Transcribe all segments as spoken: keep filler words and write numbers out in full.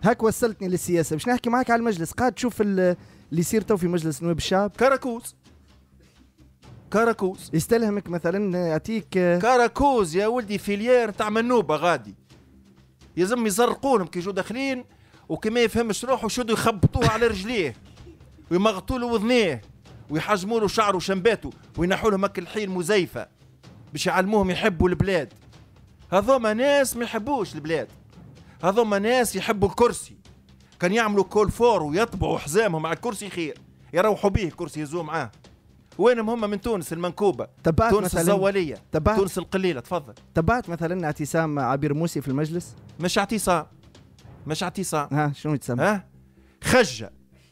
هاك وصلتني للسياسه. باش نحكي معاك على المجلس. قاعد تشوف اللي يصير تو في مجلس نواب الشعب؟ كراكوز كراكوز يستلهمك مثلا يعطيك كراكوز يا ولدي فيليير تاع منوبه غادي يلزم يزرقونهم كي يجوا داخلين وكي ما يفهمش روحه شدوا يخبطوه على رجليه ويمغطوا له وذنيه ويحجموا له شعره وشنباته وينحوا لهم هك الحين مزيفه باش يعلموهم يحبوا البلاد. هذوما ناس ما يحبوش البلاد، هذوما ناس يحبوا الكرسي. كان يعملوا كول فور ويطبعوا حزامهم على الكرسي خير، يروحوا به الكرسي يزوا معاه. وينهم هم من تونس المنكوبه، تونس الزواليه، تونس القليله. تفضل. تبعت مثلا اعتصام عبير موسي في المجلس؟ مش اعتصام مش اعتصام ها شنو يتسمى؟ ها خجه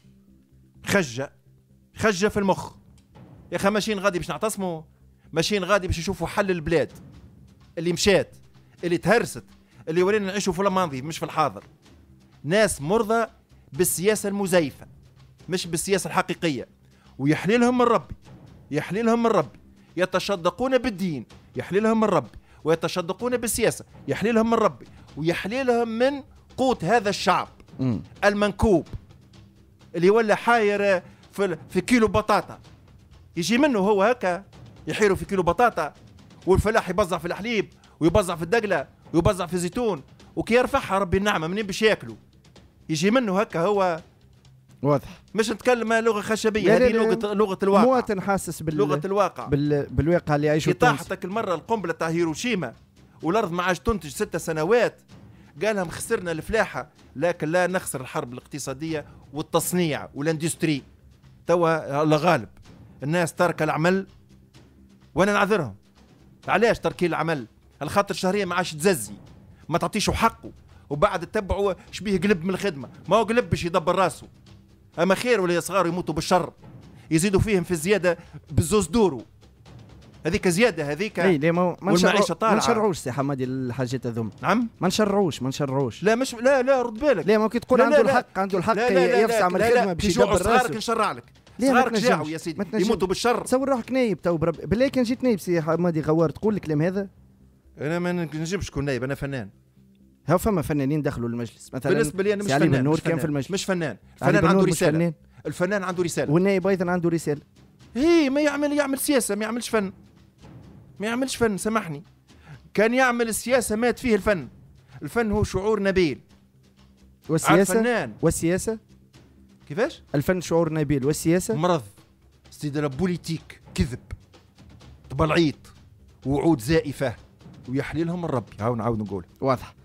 خجه خجه في المخ يا اخي. ماشيين غادي باش نعتصموا، ماشيين غادي باش يشوفوا حل البلاد اللي مشات اللي تهرست اللي ولينا نعيشوا في الماضي مش في الحاضر. ناس مرضى بالسياسه المزيفه مش بالسياسه الحقيقيه، ويحليلهم من ربي يحليلهم من ربي. يتشدقون بالدين يحليلهم من ربي، ويتشدقون بالسياسه يحليلهم من ربي، ويحليلهم من قوت هذا الشعب م. المنكوب اللي ولا حاير في, في كيلو بطاطا يجي منه هو هكا يحيروا في كيلو بطاطا، والفلاح يبزع في الحليب ويبزع في الدقله ويبزع في الزيتون، وكي يرفعها ربي النعمه منين باش ياكلوا يجي منه هكا. هو واضح. مش نتكلم لغه خشبيه، هذه لغه لغه الواقع. مواطن حاسس بال لغه الواقع بال... بالواقع اللي يعيشه. طاحتك المره القنبله تاع هيروشيما والارض ما عادش تنتج ست سنوات، قالهم خسرنا الفلاحه لكن لا نخسر الحرب الاقتصاديه والتصنيع والاندستري. توا الله غالب الناس ترك العمل، وانا نعذرهم. علاش تركي العمل؟ على خاطر شهريا ما عادش تززي، ما تعطيشوا حقه، وبعد تتبعوا شبيه قلب من الخدمه. ما هو قلب باش يدبر راسه، اما خير ولا صغار يموتوا بالشر يزيدوا فيهم في الزياده بالزوز دورو. هذيك زياده هذيك. اي ليه ما والمعيشه طالعه. ما نشرعوش سي حمادي الحاجات هذوما. نعم ما نشرعوش ما نشرعوش. لا مش لا لا رد بالك. لا ممكن تقول عنده الحق عنده الحق يفسع من الخدمه باش يدبر راسه. صغارك نشرع لك، صغارك جاعوا يا سيدي يموتوا بالشر. تصور روحك نايب تو برب... بالله كان جيت نايب سي حمادي غوار تقول الكلام هذا؟ انا ما نجمش نكون نايب، انا فنان. ها فما فنانين دخلوا المجلس مثلا. بالنسبه لي انا مش فنان. علي النور كان في المجلس. مش فنان، الفنان عنده رساله. فنان. الفنان عنده رساله، والنايب ايضا عنده رساله. هي ما يعمل يعمل سياسه، ما يعملش فن، ما يعملش فن. سامحني، كان يعمل السياسه مات فيه الفن. الفن هو شعور نبيل. والسياسه الفنان والسياسه كيفاش؟ الفن شعور نبيل والسياسه مرض. سيدنا بوليتيك كذب تبلعيط وعود زائفه ويحليلهم الرب. هاو نعاود نقول واضح.